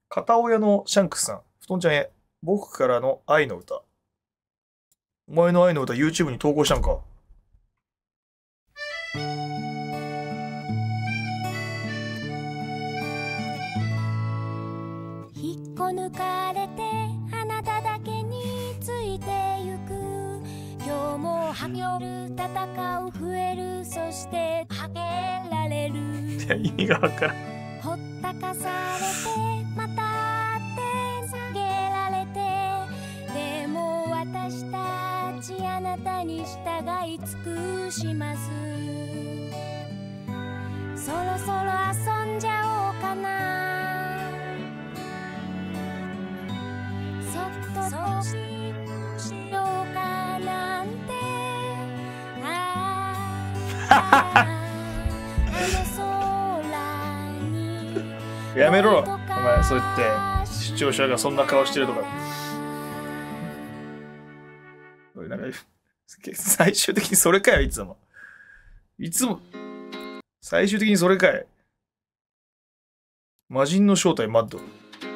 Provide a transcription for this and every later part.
片親のシャンクスさん。布団ちゃんへ。僕からの愛の歌。お前の愛の歌 YouTube に投稿したんか。 引っこ抜かれてあなただけについてゆく。今日もはみよる戦う増えるそしてはげられる。 いや、意味がわからん。 ほったかされてまたって下げられて。でも私たちあなたに従い尽くします。そろそろ遊んじゃおうかな。そっとそうしようかなんて。ああやめろ、お前、そう言って視聴者がそんな顔してるとか。なんか最終的にそれかよ、いつも。いつも、最終的にそれかい。魔人の正体マッド。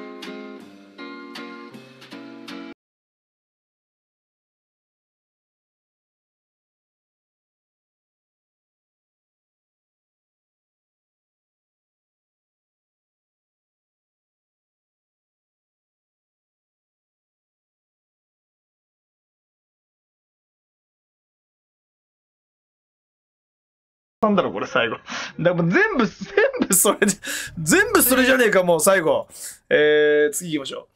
なんだろう、これ最後。だから全部それじゃねえか、もう最後。次行きましょう。